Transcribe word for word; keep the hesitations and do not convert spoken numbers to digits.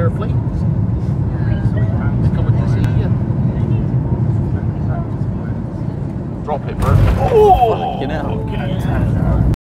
airplanes. They're coming to see you. Drop it, bro. Oh! Fucking hell. Get out.